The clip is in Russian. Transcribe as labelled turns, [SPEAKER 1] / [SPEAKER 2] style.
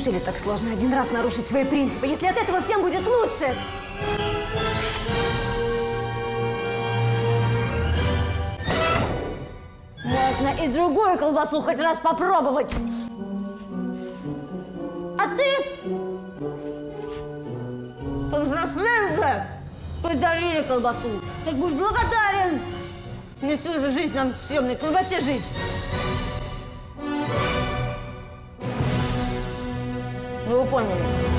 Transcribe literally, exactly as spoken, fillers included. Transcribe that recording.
[SPEAKER 1] Неужели так сложно один раз нарушить свои принципы, если от этого всем будет лучше? Можно и другую колбасу хоть раз попробовать. А ты? Повзрослел же! Подарили колбасу. Так будь благодарен. Не всю же жизнь нам в съемной колбасе жить. Вы поняли?